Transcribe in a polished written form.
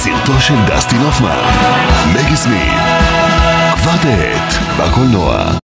סרטו של דסטין הופמן, מגי סמית, כבר כעת בקולנוע.